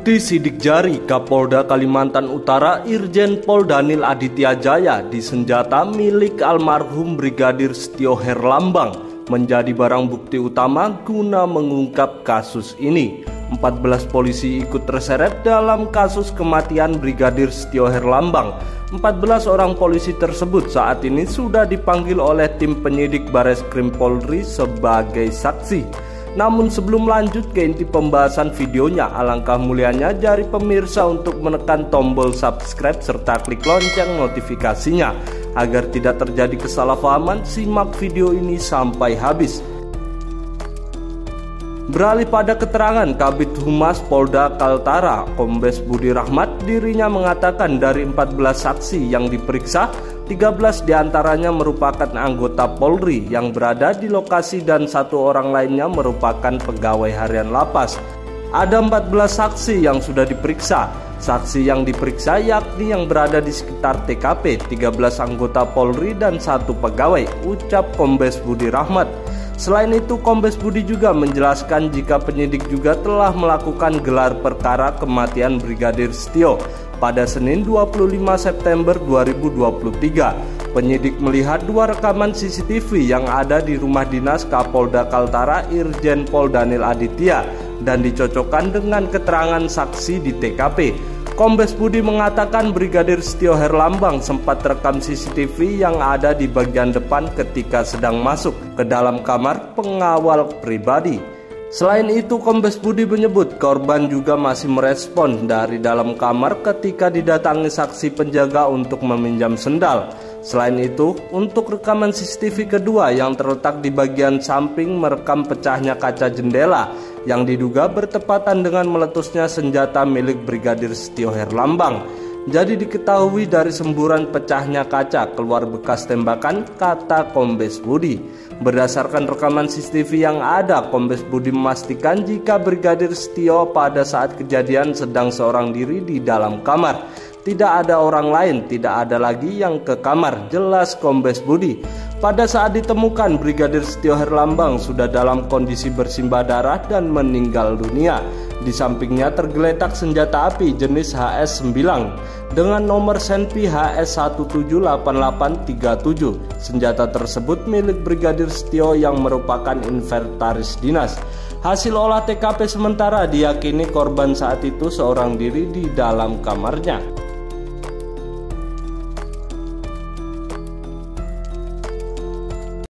Bukti sidik jari Kapolda Kalimantan Utara Irjen Pol Daniel Aditya Jaya di senjata milik almarhum Brigadir Setio Herlambang menjadi barang bukti utama guna mengungkap kasus ini. 14 polisi ikut terseret dalam kasus kematian Brigadir Setio Herlambang. 14 orang polisi tersebut saat ini sudah dipanggil oleh tim penyidik Bareskrim Polri sebagai saksi. Namun sebelum lanjut ke inti pembahasan videonya, alangkah mulianya jari pemirsa untuk menekan tombol subscribe serta klik lonceng notifikasinya agar tidak terjadi kesalahpahaman. Simak video ini sampai habis. Beralih pada keterangan Kabid Humas Polda Kaltara, Kombes Budi Rahmat, dirinya mengatakan dari 14 saksi yang diperiksa, 13 diantaranya merupakan anggota Polri yang berada di lokasi dan 1 orang lainnya merupakan pegawai harian lapas. Ada 14 saksi yang sudah diperiksa. Saksi yang diperiksa yakni yang berada di sekitar TKP, 13 anggota Polri dan 1 pegawai, ucap Kombes Budi Rahmat. Selain itu, Kombes Budi juga menjelaskan jika penyidik juga telah melakukan gelar perkara kematian Brigadir Setio pada Senin 25 September 2023. Penyidik melihat 2 rekaman CCTV yang ada di rumah dinas Kapolda Kaltara Irjen Pol Daniel Aditya dan dicocokkan dengan keterangan saksi di TKP. Kombes Budi mengatakan Brigadir Setio Herlambang sempat terekam CCTV yang ada di bagian depan ketika sedang masuk ke dalam kamar pengawal pribadi. Selain itu, Kombes Budi menyebut korban juga masih merespon dari dalam kamar ketika didatangi saksi penjaga untuk meminjam sendal. Selain itu, untuk rekaman CCTV kedua yang terletak di bagian samping merekam pecahnya kaca jendela yang diduga bertepatan dengan meletusnya senjata milik Brigadir Setio Herlambang. Jadi diketahui dari semburan pecahnya kaca keluar bekas tembakan, kata Kombes Budi. Berdasarkan rekaman CCTV yang ada, Kombes Budi memastikan jika Brigadir Setio pada saat kejadian sedang seorang diri di dalam kamar. Tidak ada orang lain, tidak ada lagi yang ke kamar, jelas Kombes Budi. Pada saat ditemukan, Brigadir Setio Herlambang sudah dalam kondisi bersimbah darah dan meninggal dunia. Di sampingnya tergeletak senjata api jenis HS-9 dengan nomor senpi HS178837. Senjata tersebut milik Brigadir Setio yang merupakan inventaris dinas. Hasil olah TKP sementara diyakini korban saat itu seorang diri di dalam kamarnya.